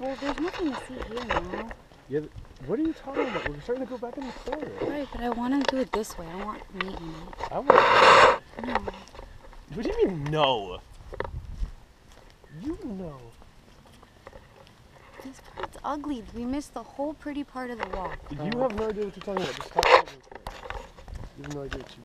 Well, there's nothing to see here now. Yeah, what are you talking about? We're starting to go back in the forest. Right, but I want to do it this way. I don't want meat in it. I want. No. What do you mean no? You know. This part's ugly. We missed the whole pretty part of the walk. You have no idea what you're talking about. Just stop talking to me. You have no idea what you